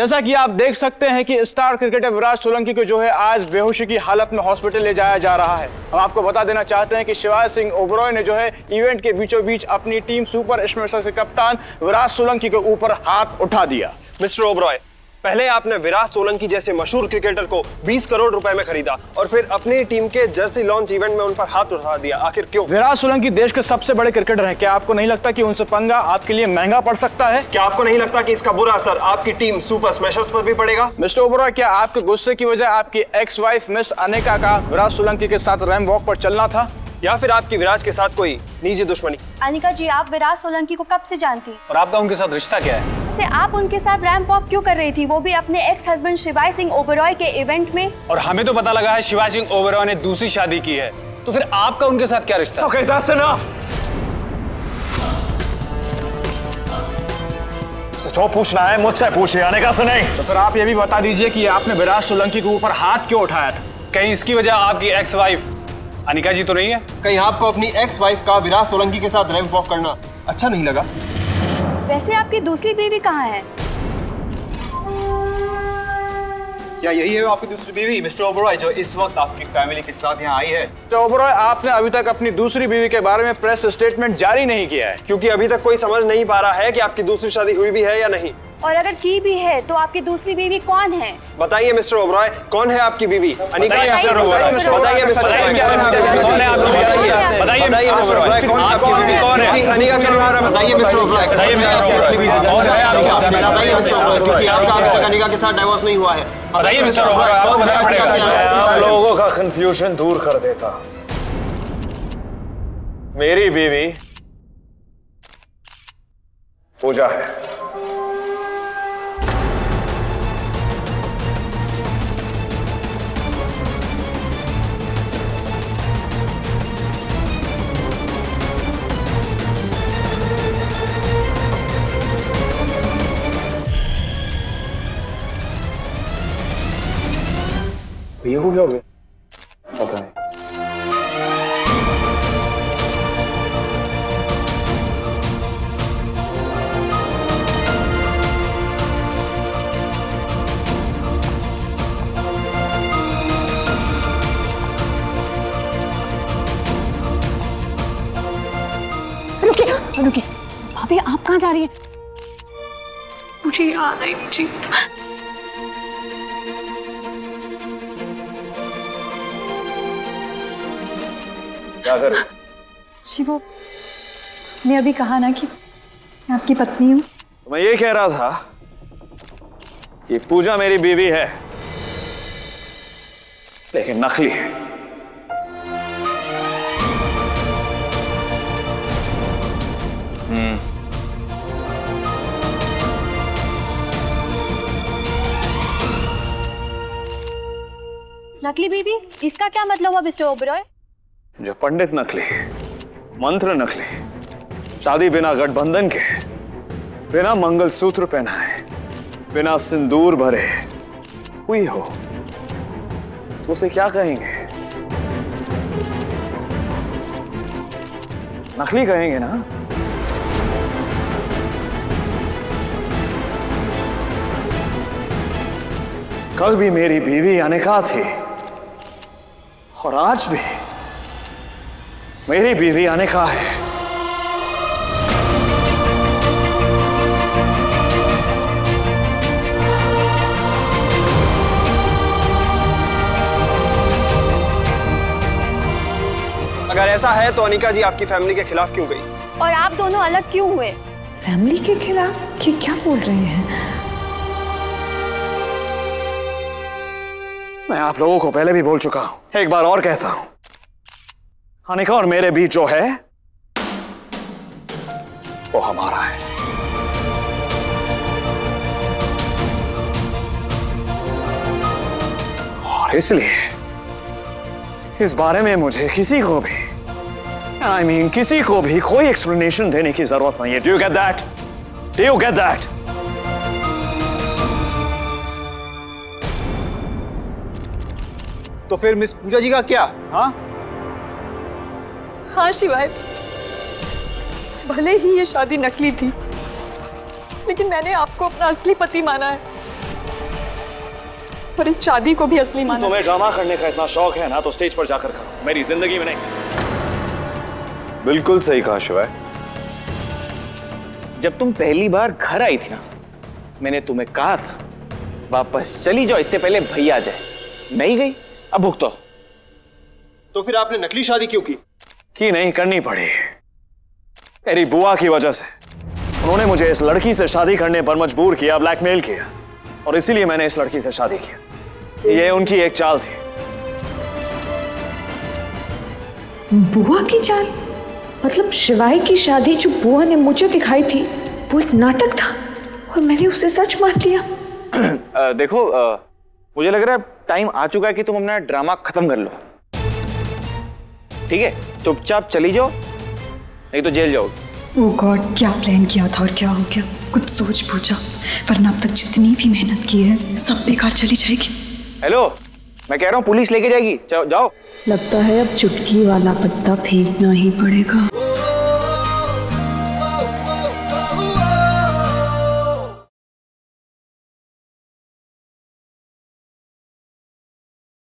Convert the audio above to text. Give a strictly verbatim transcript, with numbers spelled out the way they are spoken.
जैसा कि आप देख सकते हैं कि स्टार क्रिकेटर विराट सोलंकी को जो है आज बेहोशी की हालत में हॉस्पिटल ले जाया जा रहा है। हम आपको बता देना चाहते हैं कि शिवाजी सिंह ओबरॉय ने जो है इवेंट के बीचों बीच अपनी टीम सुपर स्मैशर्स के कप्तान विराट सोलंकी के ऊपर हाथ उठा दिया। मिस्टर ओबरॉय, पहले आपने विराट सोलंकी जैसे मशहूर क्रिकेटर को बीस करोड़ रुपए में खरीदा और फिर अपनी टीम के जर्सी लॉन्च इवेंट में उन पर हाथ उठा दिया, आखिर क्यों? विराट सोलंकी देश के सबसे बड़े क्रिकेटर हैं। क्या आपको नहीं लगता कि उनसे पंगा आपके लिए महंगा पड़ सकता है? क्या आपको नहीं लगता कि इसका बुरा असर आपकी टीम सुपर स्मैशर्स पर भी पड़ेगा? मिस्टर ओबरॉय, क्या आपके गुस्से की वजह आपकी एक्स वाइफ मिस अनिका का विराट सोलंकी के साथ रैंप वॉक पर चलना था, या फिर आपकी विराट के साथ कोई निजी दुश्मनी? अनिका जी, आप विराट सोलंकी को कब से जानती? और आपका उनके साथ रिश्ता क्या है? वैसे आप उनके साथ रैंप वॉक क्यों कर रही थी, वो भी अपने एक्स हस्बैंड शिवाजी सिंह ओबरॉय के इवेंट में? और हमें तो पता लगा है शिवाजी सिंह ओबरॉय ने दूसरी शादी की है, तो फिर आपका उनके साथ क्या रिश्ता? Okay, that's enough. जो पूछना है मुझसे पूछिए, अनिका से नहीं। तो फिर आप ये भी बता दीजिए कि आपने विराट सोलंकी के ऊपर हाथ क्यों उठाया था? कहीं इसकी वजह आपकी एक्स वाइफ अनिका जी तो नहीं है? कहीं आपको अपनी एक्स वाइफ का विराट सोलंकी के साथ रैंप वॉक करना अच्छा नहीं लगा? वैसे आपकी दूसरी बीवी कहाँ है? क्या यही है आपकी दूसरी बीवी मिस्टर ओबरॉय जो इस वक्त आपकी फैमिली के साथ यहाँ आई है? तो ओबरॉय, आपने अभी तक अपनी दूसरी बीवी के बारे में प्रेस स्टेटमेंट जारी नहीं किया है, क्योंकि अभी तक कोई समझ नहीं पा रहा है कि आपकी दूसरी शादी हुई भी है या नहीं। और अगर की भी है तो आपकी दूसरी बीवी कौन है? बताइए मिस्टर ओबरॉय, कौन है आपकी बीवी? अनिका? बताइए मिस्टर ओबरॉय, बताइए मिस्टर ओबरॉय, कौन है आपकी बीवी? बताइए बताइए मिस्टर ओबरॉय, कौन है आपकी बीवी? कौन है? अनिका के बारे में बताइए मिस्टर ओबरॉय, बताइए मिस्टर ओबरॉय, कौन है आपका? बताइए मिस्टर ओबरॉय, क्योंकि आपका अभी तक अनिका के साथ डिवोर्स नहीं हुआ है। बताइए मिस्टर ओबरॉय, आपको बताना पड़ेगा। आप लोगों का कंफ्यूजन दूर कर देता। मेरी बीवी पूजा है। ये हो क्या हो गया? पता नहीं। रुकिए रुकिए, भाभी आप कहाँ जा रही है? मुझे याद आई जी। क्या कर? शिवो, मैं अभी कहा ना कि मैं आपकी पत्नी हूँ। तो मैं ये कह रहा था कि पूजा मेरी बीवी है, लेकिन नकली है। हम्म नकली बीवी, इसका क्या मतलब हुआ मिस्टर ओबरॉय? जो पंडित नकली, मंत्र नकली, शादी बिना गठबंधन के, बिना मंगलसूत्र पहनाए, बिना सिंदूर भरे हुई हो तो उसे क्या कहेंगे? नकली कहेंगे ना? कल भी मेरी बीवी अनिका थी और आज भी मेरी बीवी अनिका है। अगर ऐसा है तो अनिका जी आपकी फैमिली के खिलाफ क्यों गई? और आप दोनों अलग क्यों हुए? फैमिली के खिलाफ? ये क्या बोल रहे हैं? मैं आप लोगों को पहले भी बोल चुका हूं, एक बार और कहता हूं, अनिका और मेरे बीच जो है वो हमारा है। और इसलिए इस बारे में मुझे किसी को भी आई I मीन mean, किसी को भी कोई एक्सप्लेनेशन देने की जरूरत नहीं है। Do you get that? Do you get that? तो फिर मिस पूजा जी का क्या? हाँ हाँ शिवाय, भले ही ये शादी नकली थी, लेकिन मैंने आपको अपना असली पति माना है। और इस शादी को भी असली माना। तुम्हें ड्रामा करने का इतना शौक है ना तो स्टेज पर जाकर करो, मेरी जिंदगी में नहीं। बिल्कुल सही कहा शिवाय। जब तुम पहली बार घर आई थी ना, मैंने तुम्हें कहा था वापस चली जाओ, इससे पहले भैया आ जाए। नहीं गई, अब भुगतो। तो फिर आपने नकली शादी क्यों की? की नहीं, करनी पड़ी मेरी बुआ की वजह से। उन्होंने मुझे इस लड़की से शादी करने पर मजबूर किया, ब्लैकमेल किया, और इसीलिए मैंने इस लड़की से शादी की। ये उनकी एक चाल थी। बुआ की चाल? मतलब शिवाय की शादी जो बुआ ने मुझे दिखाई थी वो एक नाटक था और मैंने उसे सच मान लिया। आ, देखो आ, मुझे लग रहा है टाइम आ चुका है कि तुम अपना ड्रामा खत्म कर लो। ठीक है, चुपचाप चली जाओ, नहीं तो जेल जाओगे। ओ गॉड, क्या प्लान किया था और क्या हो गया? कुछ सोच पूछा, वरना अब तक जितनी भी मेहनत की है सब बेकार चली जाएगी। हेलो, मैं कह रहा हूँ पुलिस लेके जाएगी, जाओ जाओ। लगता है अब चुटकी वाला पत्ता फेंकना ही पड़ेगा।